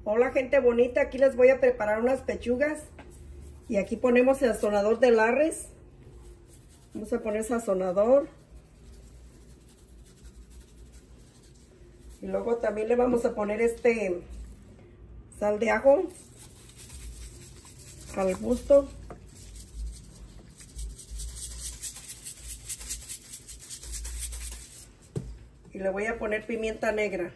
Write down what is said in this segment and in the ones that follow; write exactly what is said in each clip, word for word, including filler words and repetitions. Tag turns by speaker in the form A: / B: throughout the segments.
A: Hola gente bonita, aquí les voy a preparar unas pechugas y aquí ponemos el sazonador de Larres. Vamos a poner sazonador y luego también le vamos a poner este sal de ajo al gusto. Y le voy a poner pimienta negra.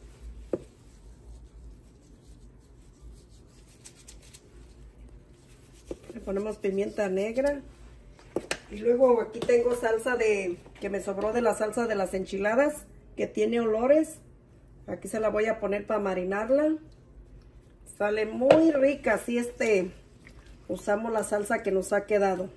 A: Le ponemos pimienta negra. Y luego aquí tengo salsa de que me sobró de la salsa de las enchiladas, que tiene olores. Aquí se la voy a poner para marinarla. Sale muy rica, así este usamos la salsa que nos ha quedado.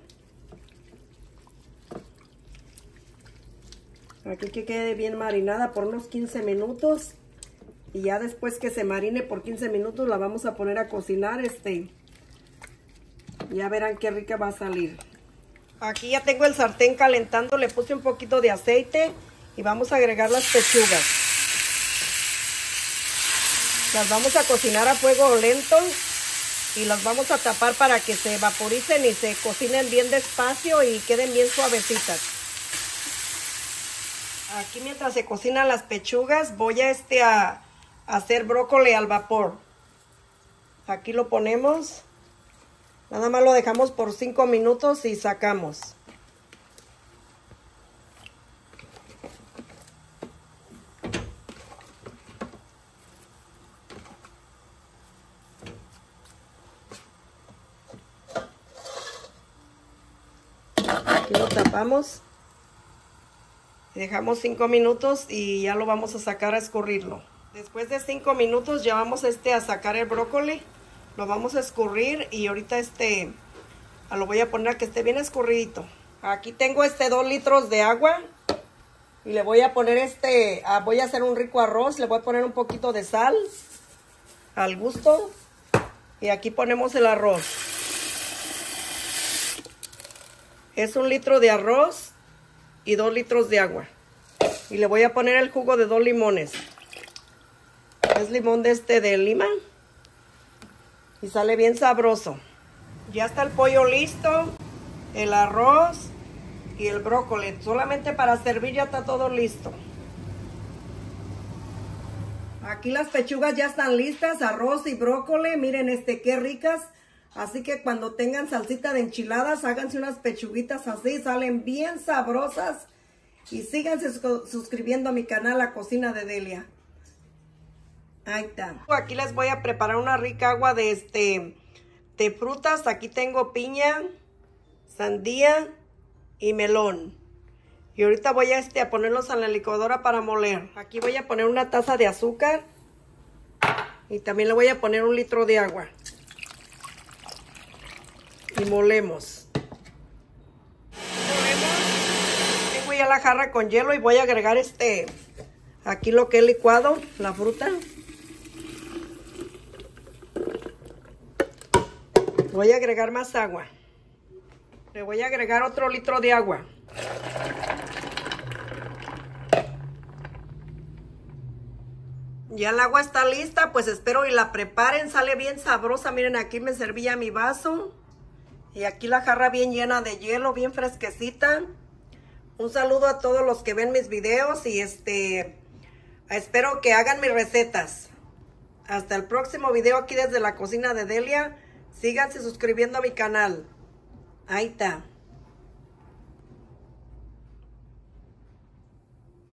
A: Aquí que quede bien marinada por unos quince minutos. Y ya después que se marine por quince minutos la vamos a poner a cocinar. Este, ya verán qué rica va a salir. Aquí ya tengo el sartén calentando. Le puse un poquito de aceite. Y vamos a agregar las pechugas. Las vamos a cocinar a fuego lento. Y las vamos a tapar para que se vaporicen y se cocinen bien despacio y queden bien suavecitas. Aquí mientras se cocinan las pechugas voy a, este, a, a hacer brócoli al vapor. Aquí lo ponemos. Nada más lo dejamos por cinco minutos y sacamos. Aquí lo tapamos. Dejamos cinco minutos y ya lo vamos a sacar a escurrirlo. Después de cinco minutos ya vamos este, a sacar el brócoli. Lo vamos a escurrir y ahorita este lo voy a poner a que esté bien escurridito. Aquí tengo este dos litros de agua. Y le voy a poner este, a, voy a hacer un rico arroz. Le voy a poner un poquito de sal al gusto. Y aquí ponemos el arroz. Es un litro de arroz y dos litros de agua. Y le voy a poner el jugo de dos limones. Es limón de este de Lima. Y sale bien sabroso. Ya está el pollo listo. El arroz y el brócoli. Solamente para servir ya está todo listo. Aquí las pechugas ya están listas. Arroz y brócoli. Miren este qué ricas. Así que cuando tengan salsita de enchiladas, háganse unas pechuguitas así, salen bien sabrosas. Y síganse suscribiendo a mi canal, La Cocina de Delia. Ahí está. Aquí les voy a preparar una rica agua de, este, de frutas. Aquí tengo piña, sandía y melón. Y ahorita voy a, este, a ponerlos en la licuadora para moler. Aquí voy a poner una taza de azúcar. Y también le voy a poner un litro de agua. Y molemos. Molemos. Tengo ya la jarra con hielo y voy a agregar este aquí lo que he licuado, la fruta. Voy a agregar más agua. Le voy a agregar otro litro de agua. Ya el agua está lista, pues espero y la preparen, sale bien sabrosa. Miren, aquí me servía mi vaso. Y aquí la jarra bien llena de hielo, bien fresquecita. Un saludo a todos los que ven mis videos y este espero que hagan mis recetas. Hasta el próximo video aquí desde La Cocina de Delia. Síganse suscribiendo a mi canal. Ahí está.